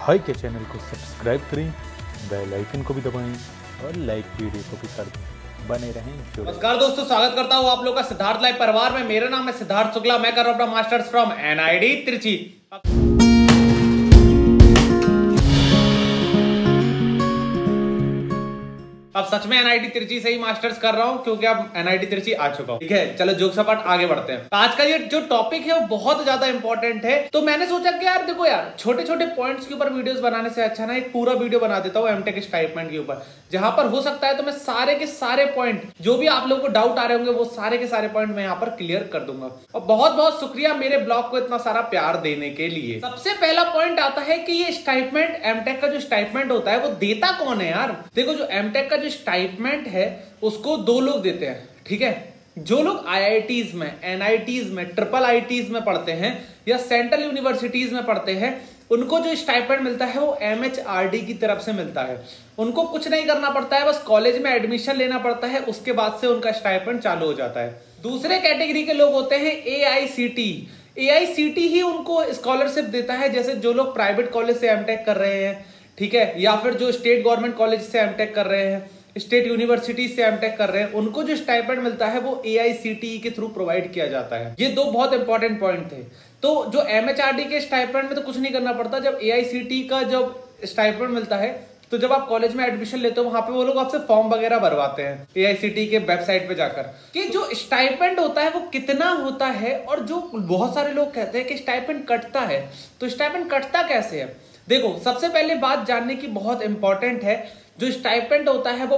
High के channel को subscribe करें, बेल आइकन को भी दबाएं और लाइक वीडियो को भी कर दें। बने रहें जुड़े। नमस्कार दोस्तों, स्वागत करता हूं आप लोग का सिद्धार्थ लाइव परिवार में। मेरा नाम है सिद्धार्थ शुक्ला, मैं कर रहा हूं अपना मास्टर्स फ्रॉम एनआईडी त्रिची। अब सच में एनआईटी त्रिची से ही मास्टर्स कर रहा हूं क्योंकि अब एनआईटी त्रिची आ चुका हूं। ठीक है, चलो जोक सपाट आगे बढ़ते हैं। आज का ये जो टॉपिक है वो बहुत ज्यादा इंपॉर्टेंट है, तो मैंने सोचा कि यार देखो यार, छोटे छोटे पॉइंट्स के ऊपर वीडियोस बनाने से अच्छा ना एक पूरा वीडियो बना देता हूं एमटेक स्टाइपेंड के ऊपर, जहां पर हो सकता है तो मैं सारे के सारे पॉइंट जो भी आप लोगों को डाउट आ रहे होंगे वो सारे के सारे पॉइंट मैं यहाँ पर क्लियर कर दूंगा। और बहुत बहुत शुक्रिया मेरे ब्लॉग को इतना सारा प्यार देने के लिए। सबसे पहला पॉइंट आता है कि ये स्टाइपेंड, एमटेक का जो स्टाइपेंड होता है वो देता कौन है यार। देखो, जो एमटेक का जो स्टाइपेंड है उसको दो लोग देते हैं। ठीक है, जो लोग आईआईटीज में, एनआईटीज में, ट्रिपल आईटीज में पढ़ते हैं या सेंट्रल यूनिवर्सिटीज में पढ़ते हैं, उनको जो स्टाइपेंड मिलता है वो एमएचआरडी की तरफ से मिलता है। उनको कुछ नहीं करना पड़ता है, बस कॉलेज में एडमिशन लेना पड़ता है, उसके बाद से उनका स्टाइपेंड चालू हो जाता है। दूसरे कैटेगरी के लोग होते हैं एआईसीटी। एआईसीटी ही उनको स्कॉलरशिप देता है, जैसे जो लोग प्राइवेट कॉलेज से एमटेक कर रहे हैं, ठीक है, या फिर जो स्टेट गवर्नमेंट कॉलेज से एमटेक कर रहे हैं, स्टेट यूनिवर्सिटी से एमटेक कर रहे हैं, उनको जो स्टाइपेंड मिलता है वो एआईसीटीई के थ्रू प्रोवाइड किया जाता है। ये दो बहुत इंपॉर्टेंट पॉइंट थे। तो जो एमएचआरडी के स्टाइपेंड में तो कुछ नहीं करना पड़ता, जब एआईसीटीई का जब स्टाइपेंड मिलता है तो जब आप कॉलेज में एडमिशन लेते हो वहां पे वो लोग आपसे फॉर्म वगैरह भरवाते हैं एआईसीटीई के वेबसाइट पे जाकर कि जो स्टाइपेंड होता है वो कितना होता है। और जो बहुत सारे लोग कहते हैं कि स्टाइपेंड कटता है, तो स्टाइपेंड कटता कैसे है। देखो, सबसे पहले बात जानने की बहुत इंपॉर्टेंट है, जो स्टाइपेंड होता है वो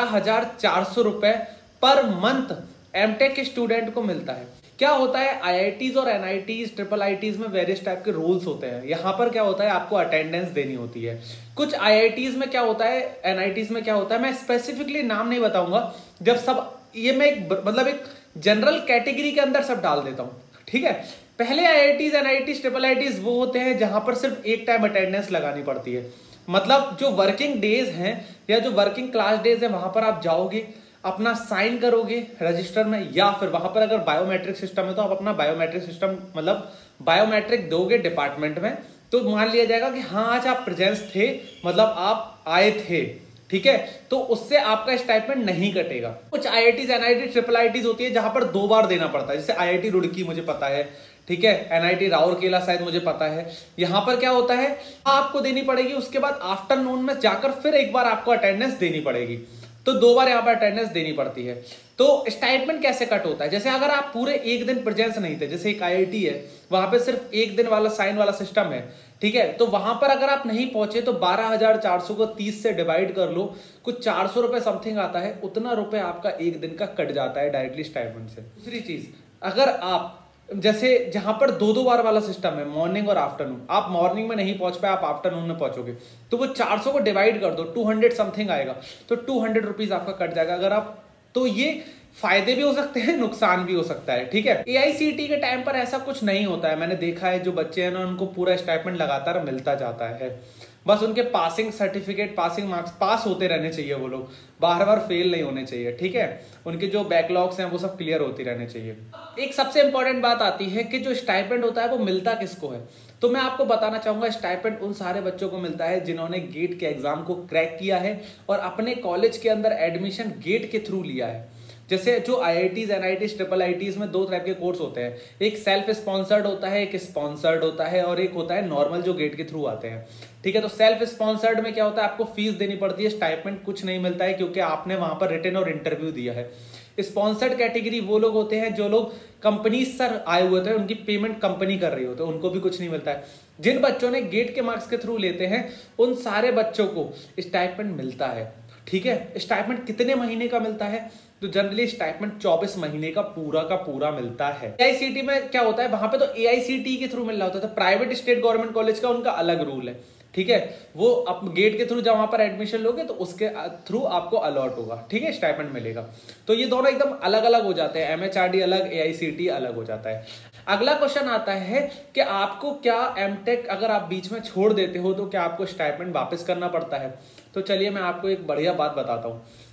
12,400 रुपए पर मंथ एमटेक के स्टूडेंट को मिलता है। क्या होता है, आईआईटीज और एनआईटीज, ट्रिपल आईटीज में वेरियस टाइप के रूल्स होते हैं। यहाँ पर क्या होता है, आपको अटेंडेंस देनी होती है। कुछ आईआईटीज में क्या होता है, एनआईटीज में क्या होता है, मैं स्पेसिफिकली नाम नहीं बताऊंगा, जब सब ये मैं एक जनरल कैटेगरी के अंदर सब डाल देता हूँ। ठीक है, पहले आईआईटीज, एनआईटीज, ट्रिपल आईटीज वो होते हैं जहां पर सिर्फ एक टाइम अटेंडेंस लगानी पड़ती है। मतलब जो वर्किंग डेज हैं या जो वर्किंग क्लास डेज है वहां पर आप जाओगे, अपना साइन करोगे रजिस्टर में, या फिर वहां पर अगर बायोमेट्रिक सिस्टम है तो आप अपना बायोमेट्रिक सिस्टम मतलब बायोमेट्रिक दोगे डिपार्टमेंट में, तो मान लिया जाएगा कि हाँ आज आप प्रेजेंस थे, मतलब आप आए थे। ठीक है, तो उससे आपका स्टाइपेंड नहीं कटेगा। कुछ आईआईटीज, एनआईटी, ट्रिपल आईटीज होती है जहां पर 2 बार देना पड़ता है, जैसे आईआईटी रुड़की मुझे पता है, ठीक है, एनआईटी राउरकेला शायद मुझे पता है। यहां पर क्या होता है, आपको देनी पड़ेगी, उसके बाद आफ्टरनून में जाकर फिर एक बार आपको अटेंडेंस देनी पड़ेगी। तो 2 बार यहाँ पर अटेंडेंस देनी पड़ती है। तो स्टाइपेंड कैसे कट होता है, जैसे अगर आप पूरे एक दिन प्रेजेंस नहीं थे, जैसे एक आईआईटी है वहां पे सिर्फ एक दिन वाला साइन वाला सिस्टम है, ठीक है, तो वहां पर अगर आप नहीं पहुंचे तो 12,400 को 30 से डिवाइड कर लो, कुछ 400 रुपए समथिंग आता है, उतना रुपए आपका एक दिन का कट जाता है डायरेक्टली स्टाइपेंड से। दूसरी चीज, अगर आप जैसे जहां पर 2 बार वाला सिस्टम है, मॉर्निंग और आफ्टरनून, आप मॉर्निंग में नहीं पहुंच पाए, आप आफ्टरनून में पहुंचोगे, तो वो 400 को डिवाइड कर दो, 200 समथिंग आएगा, तो 200 रुपीज आपका कट जाएगा। अगर आप, तो ये फायदे भी हो सकते हैं, नुकसान भी हो सकता है। ठीक है, एआईसीटी के टाइम पर ऐसा कुछ नहीं होता है। मैंने देखा है जो बच्चे हैं ना, उनको पूरा स्टाइपेंड लगातार मिलता जाता है, बस उनके passing certificate, passing marks, pass होते रहने चाहिए, वो लोग बार बार फेल नहीं होने चाहिए। ठीक है, उनके जो बैकलॉग्स हैं वो सब क्लियर होती रहने चाहिए। एक सबसे इंपॉर्टेंट बात आती है कि जो स्टाइपेंड होता है वो मिलता किसको है, तो मैं आपको बताना चाहूंगा, स्टाइपेंड उन सारे बच्चों को मिलता है जिन्होंने गेट के एग्जाम को क्रैक किया है और अपने कॉलेज के अंदर एडमिशन गेट के थ्रू लिया है। जैसे जो आईआईटीज, एनआईटीज, ट्रिपल आईटीज में 2 टाइप के कोर्स होते हैं, एक सेल्फ स्पॉन्सर्ड होता है, एक स्पॉन्सर्ड होता है, और एक होता है नॉर्मल जो गेट के थ्रू आते हैं। ठीक है, तो सेल्फ स्पॉन्सर्ड में क्या होता है, आपको फीस देनी पड़ती है, स्टाइपेंड कुछ नहीं मिलता है क्योंकि आपने वहां पर रिटन और इंटरव्यू दिया है। स्पॉन्सर्ड कैटेगरी वो लोग होते हैं जो लोग कंपनी सर आए हुए थे, उनकी पेमेंट कंपनी कर रही होती है, उनको भी कुछ नहीं मिलता है। जिन बच्चों ने गेट के मार्क्स के थ्रू लेते हैं उन सारे बच्चों को स्टाइपेंड मिलता है। ठीक है, स्टाइपेंड कितने महीने का मिलता है, तो जनरली स्टाइपेंड 24 महीने का पूरा मिलता है। एआईसीटी में क्या होता है, वहां पे तो एआईसीटी के थ्रू मिल रहा होता है, तो प्राइवेट स्टेट गवर्नमेंट कॉलेज का उनका अलग रूल है। ठीक है, वो आप गेट के थ्रू जब वहां पर एडमिशन लोगे तो उसके थ्रू आपको अलॉट होगा, ठीक है, स्टाइपेंड मिलेगा। तो ये दोनों एकदम अलग अलग हो जाते हैं, एमएचआरडी अलग, एआईसीटी अलग हो जाता है। अगला क्वेश्चन आता है कि आपको क्या एमटेक अगर आप बीच में छोड़ देते हो तो क्या आपको स्टाइपेंड वापस करना पड़ता है। तो चलिए मैं आपको एक बढ़िया बात बताता हूँ।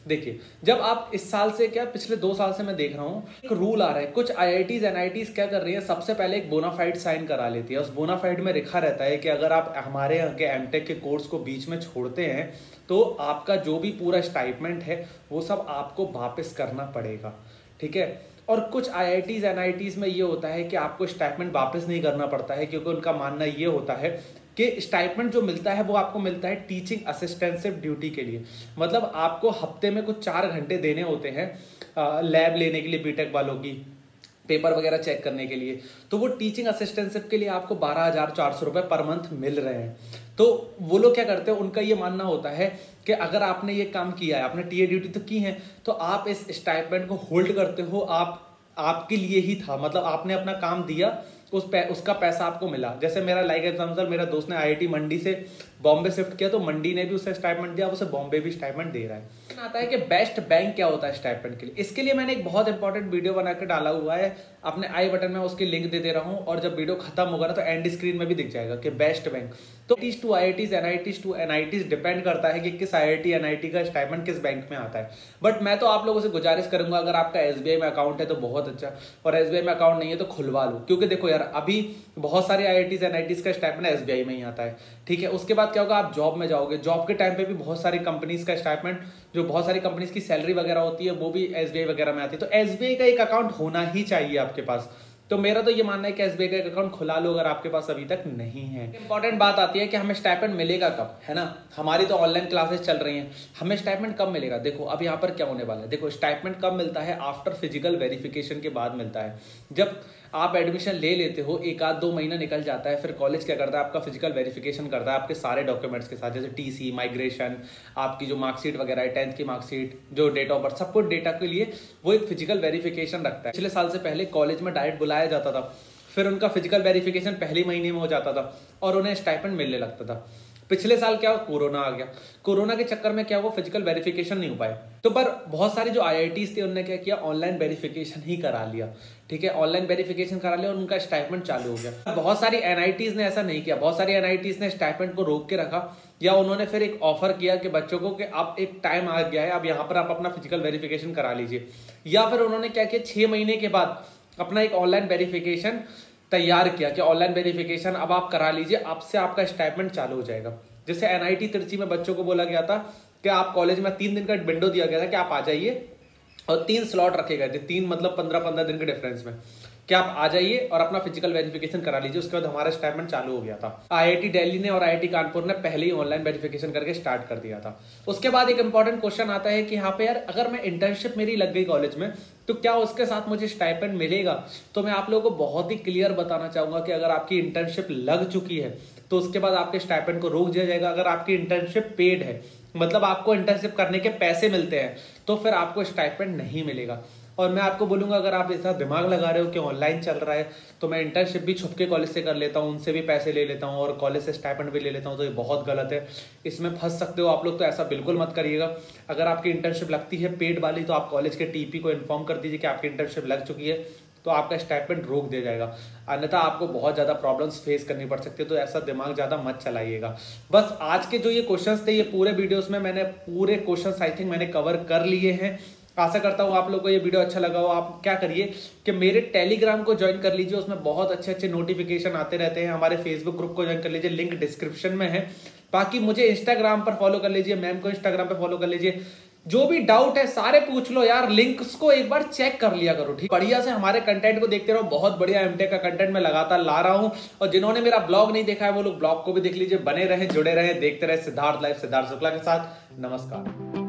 देखिए, जब आप इस साल से क्या पिछले 2 साल से मैं देख रहा हूँ एक रूल आ रहा है, कुछ IITs NITs क्या कर रही है, सबसे पहले एक बोनाफाइड साइन करा लेती है। उस बोनाफाइड में लिखा रहता है कि अगर आप हमारे यहाँ के एमटेक के कोर्स को बीच में छोड़ते हैं तो आपका जो भी पूरा स्टाइपेंड है वो सब आपको वापस करना पड़ेगा, ठीक है। और कुछ IITs NITs में ये होता है कि आपको स्टाइपेंड वापस नहीं करना पड़ता है, क्योंकि उनका मानना ये होता है कि स्टाइपेंड जो मिलता है वो आपको मिलता है टीचिंग असिस्टेंसिव ड्यूटी के लिए। मतलब आपको हफ्ते में कुछ 4 घंटे देने होते हैं लैब लेने के लिए, बीटेक वालों की पेपर वगैरह चेक करने के लिए। तो वो टीचिंग असिस्टेंसिव के लिए आपको 12,400 रुपये पर मंथ मिल रहे हैं। तो वो लोग क्या करते हैं, उनका ये मानना होता है कि अगर आपने ये काम किया है, आपने टीए ड्यूटी तो की है, तो आप इस स्टाइपेंड को होल्ड करते हो, आपके लिए ही था। मतलब आपने अपना काम दिया, उसका पैसा आपको मिला। जैसे मेरा लाइक एग्जाम्पल, मेरा दोस्त ने IIT मंडी से बॉम्बे शिफ्ट किया, तो मंडी ने भी उसे स्टाइपेंड दिया, उसे बॉम्बे भी स्टाइपेंड दे रहा है। आता है कि बेस्ट बैंक क्या होता है स्टाइपेंड के लिए। इसके लिए मैंने एक बहुत इंपॉर्टेंट वीडियो बना के डाला हुआ है, अपने आई बटन में उसकी लिंक दे रहा हूँ, और जब वीडियो खत्म होगा ना तो एंड स्क्रीन में भी दिख जाएगा कि बेस्ट बैंक। तो IITs NITs to NITs depend करता है कि किस IIT NIT का स्टाइपेंड किस बैंक में आता है। बट मैं तो आप लोगों से गुजारिश करूंगा, अगर आपका SBI में अकाउंट है तो बहुत अच्छा, और SBI में अकाउंट नहीं है तो खुलवा लो। क्योंकि देखो यार, अभी बहुत सारे IITs NITs का स्टाइपेंड SBI में ही आता है, ठीक है। उसके बाद क्या होगा, आप जॉब में जाओगे, जॉब के टाइम पे भी बहुत सारी कंपनीज का स्टाइपेंड, जो बहुत सारी कंपनीज की सैलरी वगैरह होती है वो भी SBI वगैरह में आती है। तो SBI का एक अकाउंट होना ही चाहिए आपके पास। तो मेरा तो ये मानना है कि SBI का एक अकाउंट खुला लो अगर आपके पास अभी तक नहीं है। इंपॉर्टेंट बात आती है कि हमें स्टाइपेंड मिलेगा कब, है ना। हमारी तो ऑनलाइन क्लासेस चल रही हैं, हमें स्टाइपेंड कब मिलेगा। देखो अब यहाँ पर क्या होने वाला है, देखो स्टाइपेंड कब मिलता है, आफ्टर फिजिकल वेरिफिकेशन के बाद मिलता है। जब आप एडमिशन ले लेते हो, 1-2 महीना निकल जाता है, फिर कॉलेज क्या करता है, आपका फिजिकल वेरिफिकेशन करता है आपके सारे डॉक्यूमेंट्स के साथ, जैसे TC, माइग्रेशन, आपकी जो मार्कशीट वगैरह है, 10th की मार्कशीट, जो डेट ऑफ बर्थ, सब कुछ डेटा के लिए वो एक फिजिकल वेरिफिकेशन रखता है। पिछले साल से पहले कॉलेज में डायरेक्ट बुलाया जाता था, फिर उनका फिजिकल वेरिफिकेशन पहले महीने में हो जाता था और उन्हें स्टाइपेंड मिलने लगता था। पिछले साल क्या कोरोना आ गया, कोरोना के चक्कर में क्या हुआ, फिजिकल वेरिफिकेशन नहीं हो पाए। तो पर बहुत सारे जो IITs थे उन्होंने क्या किया, ऑनलाइन वेरिफिकेशन ही करा लिया, ठीक है। ऑनलाइन वेरिफिकेशन करा लिया और उनका स्टाइपेंड चालू हो गया। बहुत सारी NITs ने ऐसा नहीं किया, बहुत सारी NITs ने स्टाइपेंड को रोक के रखा, या उन्होंने फिर एक ऑफर किया कि बच्चों को कि अब एक टाइम आ गया है, अब यहाँ पर आप अपना फिजिकल वेरिफिकेशन करा लीजिए। या फिर उन्होंने क्या किया, 6 महीने के बाद अपना एक ऑनलाइन वेरिफिकेशन तैयार किया कि ऑनलाइन वेरिफिकेशन अब आप करा लीजिए, आपसे आपका स्टाइपेंड चालू हो जाएगा। जैसे NIT तिरछी में बच्चों को बोला गया था कि आप कॉलेज में 3 दिन का विंडो दिया गया था कि आप आ जाइए, और 3 स्लॉट रखे गए थे, 3 मतलब 15-15 दिन के डिफरेंस में, कि आप आ जाइए और अपना फिजिकल वेरिफिकेशन करा लीजिए। उसके बाद हमारा स्टाइपेंड चालू हो गया था। IIT दिल्ली ने और IIT कानपुर ने पहले ही ऑनलाइन वेरिफिकेशन करके स्टार्ट कर दिया था। उसके बाद एक इंपॉर्टेंट क्वेश्चन आता है कि यहाँ पे यार, अगर मैं इंटर्नशिप मेरी लग गई कॉलेज में तो क्या उसके साथ मुझे स्टाइपेंड मिलेगा। तो मैं आप लोगों को बहुत ही क्लियर बताना चाहूंगा कि अगर आपकी इंटर्नशिप लग चुकी है तो उसके बाद आपके स्टाइपेंड को रोक दिया जाएगा। अगर आपकी इंटर्नशिप पेड है, मतलब आपको इंटर्नशिप करने के पैसे मिलते हैं, तो फिर आपको स्टाइपेंड नहीं मिलेगा। और मैं आपको बोलूंगा, अगर आप ऐसा दिमाग लगा रहे हो कि ऑनलाइन चल रहा है तो मैं इंटर्नशिप भी छुप के कॉलेज से कर लेता हूँ, उनसे भी पैसे ले लेता हूँ और कॉलेज से स्टाइपेंड भी ले लेता हूँ, तो ये बहुत गलत है। इसमें फंस सकते हो आप लोग, तो ऐसा बिल्कुल मत करिएगा। अगर आपकी इंटर्नशिप लगती है पेड वाली, तो आप कॉलेज के TP को इन्फॉर्म कर दीजिए कि आपकी इंटर्नशिप लग चुकी है, तो आपका स्टाइपेंड रोक दिया जाएगा। अन्यथा आपको बहुत ज़्यादा प्रॉब्लम्स फेस करनी पड़ सकती है, तो ऐसा दिमाग ज़्यादा मत चलाइएगा। बस आज के जो ये क्वेश्चंस थे, ये पूरे वीडियोस में मैंने पूरे क्वेश्चंस आई थिंक मैंने कवर कर लिए हैं। आशा करता हूँ आप लोगों को ये वीडियो अच्छा लगा हो। आप क्या करिए कि मेरे टेलीग्राम को ज्वाइन कर लीजिए, उसमें बहुत अच्छे अच्छे नोटिफिकेशन आते रहते हैं। हमारे फेसबुक ग्रुप को ज्वाइन कर लीजिए, लिंक डिस्क्रिप्शन में है। बाकी मुझे इंस्टाग्राम पर फॉलो कर लीजिए, मैम को इंस्टाग्राम पर फॉलो कर लीजिए। जो भी डाउट है सारे पूछ लो यार, लिंक्स को एक बार चेक कर लिया करो, ठीक। बढ़िया से हमारे कंटेंट को देखते रहो, बहुत बढ़िया एमटेक का कंटेंट मैं लगातार ला रहा हूं। और जिन्होंने मेरा ब्लॉग नहीं देखा है वो लोग ब्लॉग को भी देख लीजिए। बने रहे, जुड़े रहे, देखते रहे सिद्धार्थ लाइफ सिद्धार्थ शुक्ला के साथ। नमस्कार।